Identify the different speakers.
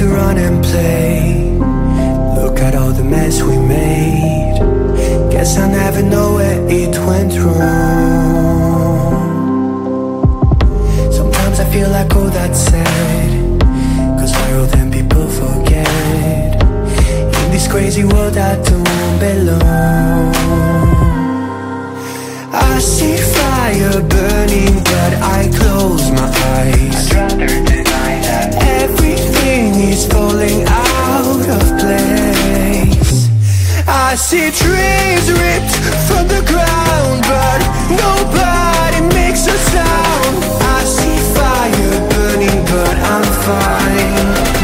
Speaker 1: to run and play. Look at all the mess we made. Guess I never know where it went wrong. Sometimes I feel like all that's said, 'cause we're all them people forget. In this crazy world I don't belong. I see fire burning but I close my eyes.
Speaker 2: I'd rather deny that.
Speaker 1: Everything is falling out of place. I see trees ripped from the ground, but nobody makes a sound. I see fire burning, but I'm fine.